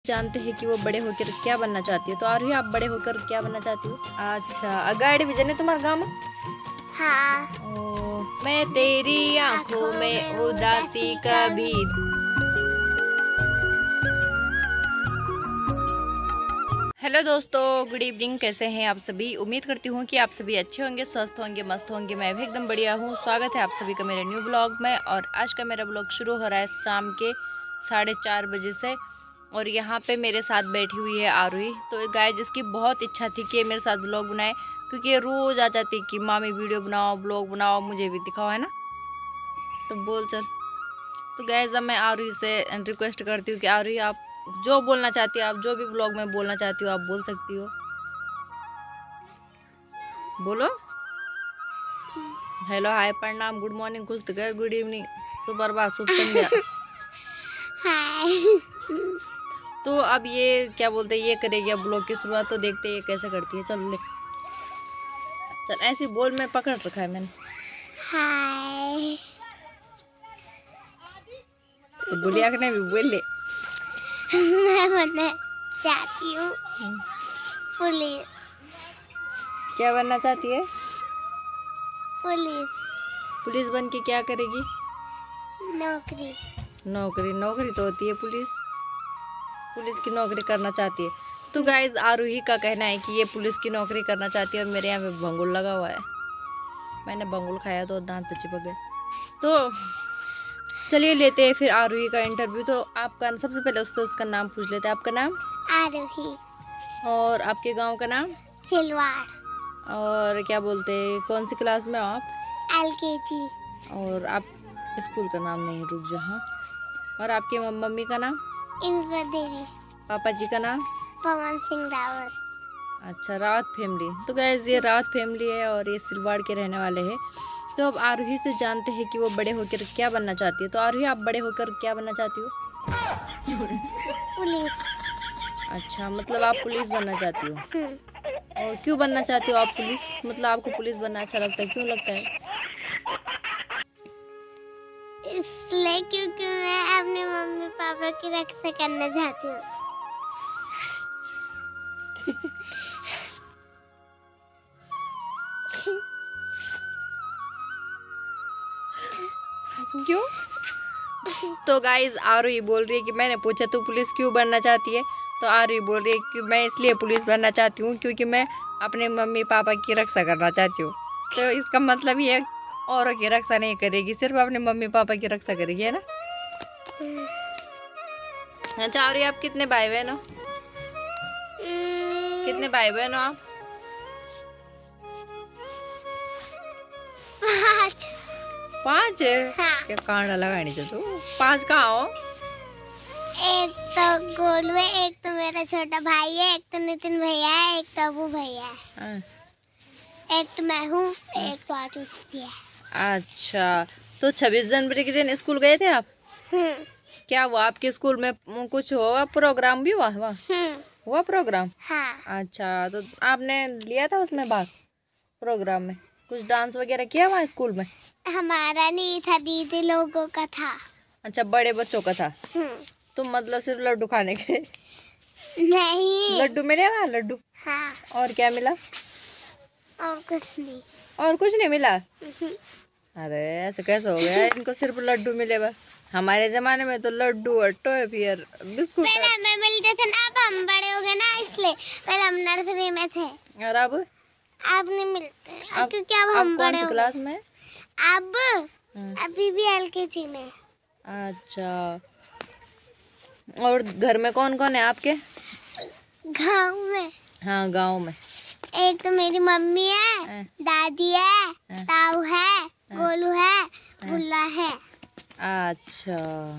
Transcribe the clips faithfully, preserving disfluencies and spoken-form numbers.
जानते हैं कि वो बड़े होकर क्या बनना चाहती है। तो आरोही, आप बड़े होकर क्या बनना चाहती हो? अच्छा, अगाड़ी विजन है तुम्हारे गाँव में? हाँ। ओ, मैं तेरी आंखों में उदासी कभी। हेलो दोस्तों, गुड इवनिंग। कैसे हैं आप सभी? उम्मीद करती हूँ कि आप सभी अच्छे होंगे, स्वस्थ होंगे, मस्त होंगे। मैं भी एकदम बढ़िया हूँ। स्वागत है आप सभी का मेरे न्यू ब्लॉग में। और आज का मेरा ब्लॉग शुरू हो रहा है शाम के साढ़े चार बजे से। और यहाँ पे मेरे साथ बैठी हुई है आरोही। तो एक गाय जिसकी बहुत इच्छा थी कि ये मेरे साथ ब्लॉग बनाए, क्योंकि ये रोज़ आ जाती कि मामी वीडियो बनाओ, ब्लॉग बनाओ, मुझे भी दिखाओ, है ना। तो बोल चल। तो गाइस, अब मैं आरोही से रिक्वेस्ट करती हूँ कि आरोही, आप जो बोलना चाहती हो, आप जो भी ब्लॉग में बोलना चाहती हो आप बोल सकती हो। बोलो। हेलो, हाय, प्रणाम, गुड मॉर्निंग, कुछ तो कह, गुड इवनिंग, सुप्रभात, शुभ संध्या। हाय। तो अब ये क्या बोलते हैं, ये करेगी अब ब्लॉग की शुरुआत। तो देखते हैं ये कैसे करती है। चल ले, चल ऐसे बोल, मैं पकड़ रखा है मैंने। हाय। तो बुढ़िया ने भी बोल ले। मैं बनना चाहती हूँ पुलिस। क्या बनना चाहती है? पुलिस। पुलिस बन के क्या करेगी? नौकरी। नौकरी? नौकरी तो होती है पुलिस। पुलिस की नौकरी करना चाहती है। तो गाइज, आरोही का कहना है कि ये पुलिस की नौकरी करना चाहती है। और मेरे यहाँ पे भंगुल लगा हुआ है। मैंने भंगुल खाया तो दांत पे चिपक गए। तो चलिए लेते हैं फिर आरोही का इंटरव्यू। तो आपका सबसे पहले उससे उसका नाम पूछ लेते हैं। आपका नाम? आरोही। और आपके गांव का नाम? सिलवाड़। और क्या बोलते हैं, कौन सी क्लास में हो आप? एल के जी। और आप स्कूल का नाम नहीं, रुक जा। हाँ। और आपकी मम्मी का नाम? इंद्रा देवी। पापा जी का नाम? पवन सिंह रावत। अच्छा, रावत फैमिली। तो गाइस, ये रावत फैमिली है और ये सिलवाड़ के रहने वाले हैं। तो अब आरोही से जानते हैं कि वो बड़े होकर क्या बनना चाहती है। तो आरोही, आप बड़े होकर क्या बनना चाहती हो? पुलिस। अच्छा, मतलब आप पुलिस बनना चाहती हो। और क्यों बनना चाहती हो आप पुलिस? मतलब आपको पुलिस बनना अच्छा लगता है, क्यों लगता है? इसलिए क्योंकि मैं अपने मम्मी पापा की रक्षा करना चाहती हूँ। क्यों? तो गाइज, आरोही बोल रही है कि मैंने पूछा तू पुलिस क्यों बनना चाहती है। तो आरोही बोल रही है कि मैं इसलिए पुलिस बनना चाहती हूँ क्योंकि मैं अपने मम्मी पापा की रक्षा करना चाहती हूँ। तो इसका मतलब ये औरों की रक्षा नहीं करेगी, सिर्फ अपने मम्मी पापा की रक्षा करेगी, है ना। अच्छा आरोही, आप कितने भाई बहन हो? कितने भाई बहन हो आप? पाँच। पाँच? हाँ। क्या कांडा लगानी चाहिए तू? पाँच कहाँ हो? एक तो गोलू है, एक तो मेरा छोटा भाई है, एक तो नितिन भैया है, एक तो अबू भैया है, एक तो मैं हूँ, एक तो आजू दीदी है। अच्छा, तो छब्बीस जनवरी के दिन स्कूल गए थे आप? हम्म। क्या हुआ आपके स्कूल में? कुछ होगा, प्रोग्राम भी हुआ? हुआ हम्म। हुआ प्रोग्राम? हाँ। अच्छा, तो आपने लिया था उसमें भाग? प्रोग्राम में कुछ डांस वगैरह किया वहाँ स्कूल में? हमारा नहीं था, दीदी लोगों का था। अच्छा, बड़े बच्चों का था। हम्म। तो मतलब सिर्फ लड्डू खाने के? नहीं। लड्डू मिले वहाँ? लड्डू? हाँ। और क्या मिला? और कुछ नहीं। और कुछ नहीं मिला? अरे ऐसे कैसे हो गया, इनको सिर्फ लड्डू मिले बा? हमारे जमाने में तो लड्डू और टॉय फिर बिस्कुट पहले हमें मिलते थे ना, अब हम बड़े हो गए ना, इसलिए पहले हम नर्सरी में थे। और अब? अब नहीं मिलते, अब अब क्योंकि अब हम कौन बड़े सी हो क्लास गए। में? अब अभी भी एल के जी में। अच्छा, और घर में कौन कौन है आपके? गाँव में? हाँ, गांव में। एक तो मेरी मम्मी है, दादी है, ताऊ है, गोलू है, बुल्ला है। अच्छा,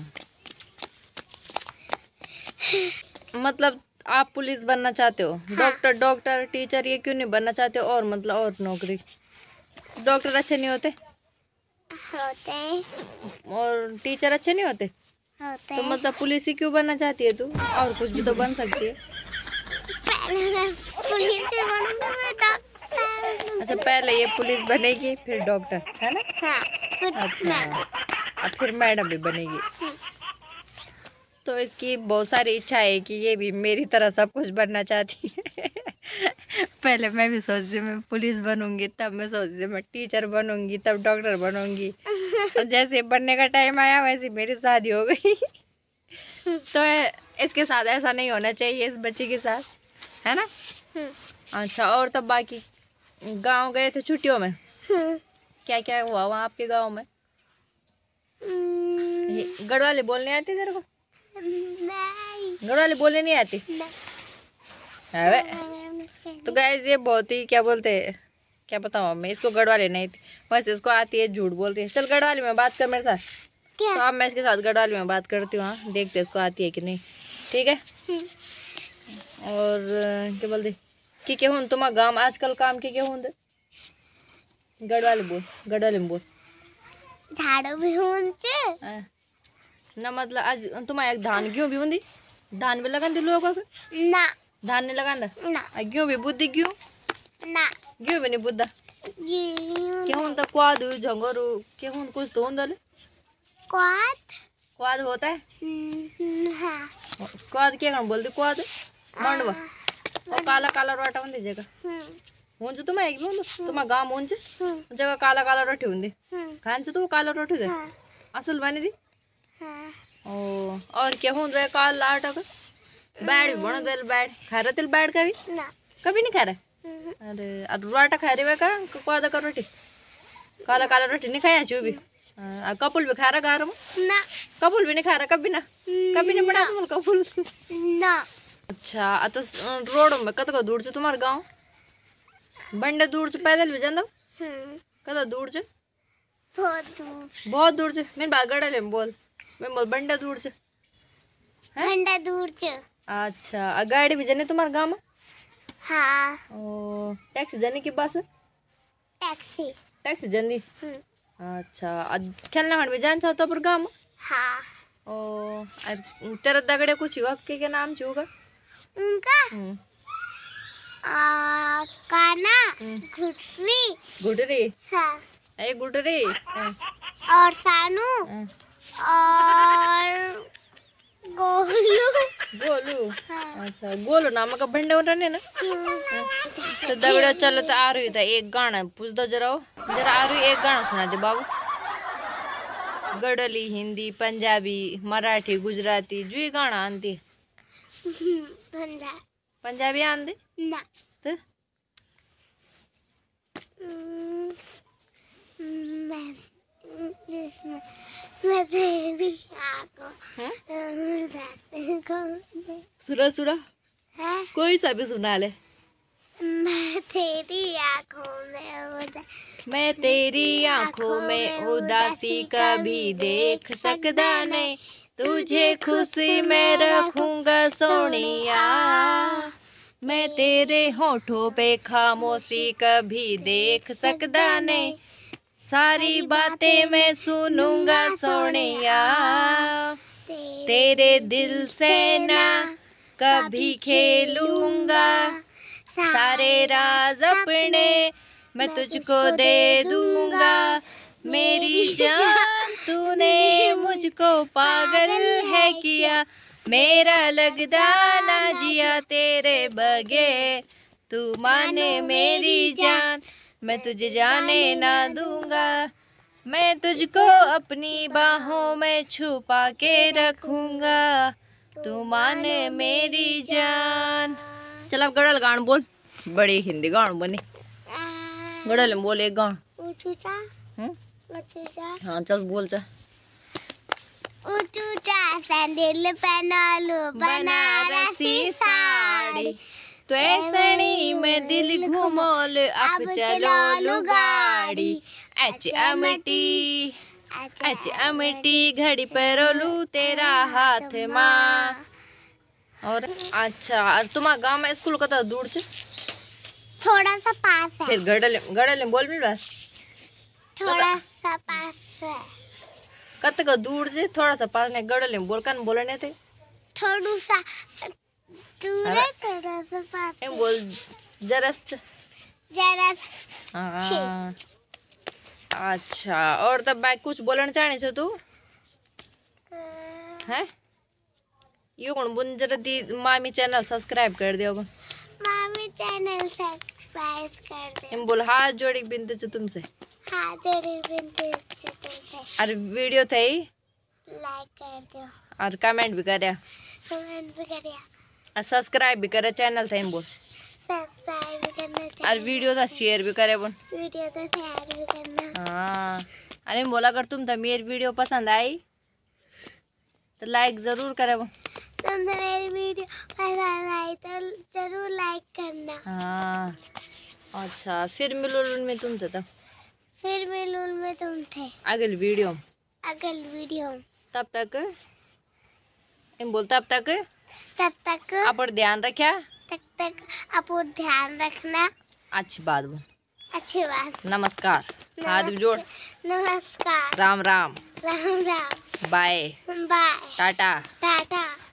मतलब आप पुलिस बनना चाहते हो? हाँ। डॉक्टर, डॉक्टर, टीचर ये क्यों नहीं बनना चाहते हो? और मतलब और नौकरी? डॉक्टर अच्छे नहीं होते? होते हैं। और टीचर अच्छे नहीं होते? होते तो हैं। मतलब पुलिस ही क्यों बनना चाहती है तू? और कुछ भी तो बन सकती है। पहले मैं पुलिस ही बनूंगी, मैं डॉक्टर। अच्छा, पहले ये पुलिस बनेगी फिर डॉक्टर, है ना? हाँ, फिर अच्छा, मैडम। अब फिर मैडम भी बनेगी। तो इसकी बहुत सारी इच्छा है कि ये भी मेरी तरह सब कुछ बनना चाहती है। पहले मैं भी सोचती मैं पुलिस बनूंगी, तब मैं सोचती मैं टीचर बनूंगी, तब डॉक्टर बनूंगी। तो जैसे बनने का टाइम आया वैसे मेरी शादी हो गई। तो इसके साथ ऐसा नहीं होना चाहिए, इस बच्चे के साथ, है ना। अच्छा, और तब बाकी गांव गए थे छुट्टियों में, क्या क्या हुआ वहाँ आपके गांव में? गढ़वाली बोलने आती तेरे को? नहीं। गढ़वाली बोलने नहीं आती? नहीं। तो गाइस ये बहुत ही क्या बोलते हैं, क्या बताऊँ मैं, इसको गढ़वाली नहीं थी, वैसे इसको आती है, झूठ बोलती है। चल गढ़वाली में बात कर मेरे साथ। क्या? तो अब मैं इसके साथ गढ़वाली में बात करती हूँ, हाँ देखते इसको आती है कि नहीं, ठीक है। और क्या बोलते कि क्या हूँ तुम्हारा गाँव आजकल काम के क्या हूँ? गढ़वाली बोल, गढ़वाली में बोल। झाड़ू भी हूँ ना, मतलब आज तुम्हारे धान क्यों भी होंगी? धान भी लगान लोगों को ना, धान नहीं लगांदा ना, क्यों भी बुद्धि क्यों ना, क्यों भी नहीं बुद्धा क्या होता? क्वाद झंगोरू क्या हों कुछ तो होंदा ले? क्वाद क्वाद होता है? हाँ। क्वाद क्या काम बोलते? क्वाद मंडवा और काला काला रोटा होंदी जगह होंज तुम्हें एक भी तुम्हारा गांव होंज जगह काला काला रोटी होंदी खान तो काला रोटी दे असल बनी दी। ओ और क्या हों रहा काला आटा का बैड भी बनो दिल बैड खा रहा तिल बैड का भी ना, कभी नहीं खा रहा। अरे अरे रोटा खा रही का क्वादा का रोटी काला काला रोटी नहीं खाया चू भी कपुल भी खा रहा घर में ना, कपुल भी नहीं खा रहा कभी ना कभी नहीं बना तुम कपुल ना। अच्छा अत रोड में कत को दूर से तुम्हारा गांव बंडे दूर से पैदल भी जाना कत दूर से बहुत दूर बहुत दूर से मैं बात गड़ा ले बोल मैं बोल बंडा दूर से बंडा दूर से। अच्छा गाड़ी भी जाने तुम्हारे गांव में? हाँ। ओ टैक्सी जाने की बस टैक्सी टैक्सी जल्दी। अच्छा खेलना हट भी जान चाहता पर गांव में? हाँ। ओ तेरा दगड़े कुछ हुआ के क्या नाम चूगा उनका आ, काना गुटरी गुटरी हाँ ए गुटरी और सानू और गोलू गोलू हाँ। अच्छा गोलू नाम का भंडे उठा ने ना तो दगड़ा चलो तो आ रही था एक गाना पूछ दो जरा जरा आ रही एक गाना सुना दे बाबू गढ़ली हिंदी पंजाबी मराठी गुजराती जो ये गाना आंती पंजाबी पंजाबी आंदी ना तो मैं मैं तेरी आँखों सुरा सुरा है कोई सा भी सुना ले। मैं तेरी आँखों में उदासी मैं तेरी आँखों में उदासी कभी देख सकता नहीं तुझे खुशी में रखूंगा सोनिया मैं तेरे होठों पे खामोशी कभी देख सकता नहीं सारी बातें मैं सुनूंगा सोनिया तेरे दिल से ना कभी खेलूंगा सारे राज अपने मैं तुझको दे दूंगा मेरी जान तूने मुझको पागल है किया मेरा लगदा ना जिया तेरे बगैर तू माने मेरी जान मैं तुझे जाने ना दूंगा मैं तुझको अपनी बाहों में छुपा के रखूंगा तू माने मेरी जान। चल अब गड़ल गान बोल बड़ी हिंदी गान बनी गड़ल बोल एक गान हाँ चल बोल चा ऊंचा सैंडल पहना लो बनारसी साड़ी तो ऐसणी में दिल घुमोल अब चलो लो गाड़ी अच अमटी अच अमटी घड़ी परोलू तेरा हाथ माँ और अच्छा और तुम्हारा गांव में स्कूल कता दूर छ थोड़ा सा पास है फिर गड़ल गड़ल बोल मिल बस थोड़ा सा पास है कत का दूर से थोड़ा सा पास नहीं गड़ल बोल कन बोलने थे थोड़ा सा दूर है थोड़ा सा पास है बोल जरस जरस हाँ अच्छा और तब मैं कुछ बोलना चाहने छो तू हैं यो कौन बुन जरा दी मामी चैनल सब्सक्राइब कर दियो। मामी चैनल सब्सक्राइब कर दे। हम बोल हाथ जोड़ी बिनते छ तुमसे। हाथ जोड़ी बिनते छ तुमसे। और वीडियो थे लाइक कर दो और कमेंट भी करया। कमेंट भी करया। और सब्सक्राइब भी करे चैनल थे हम बोल। सब्सक्राइब भी करना चाहिए। और वीडियो था शेयर भी करे बोल। वीडियो तो शेयर भी करना। हाँ अरे बोला कर तुम तो मेरी वीडियो पसंद आई तो लाइक जरूर करे बोल। तुम तो मेरी वीडियो पसंद आई तो जरूर लाइक करना। हाँ अच्छा फिर मिलूल में तुम थे तब। फिर मिलूल में तुम थे अगल वीडियो अगल वीडियो। तब तक हम बोल तब तक तब तक आप ध्यान रखा। तब तक आप ध्यान रखना। अच्छी बात बोल। अच्छी बात। नमस्कार हाथ जोड़। नमस्कार। Ram Ram. Ram Ram. Bye bye. Tata Tata.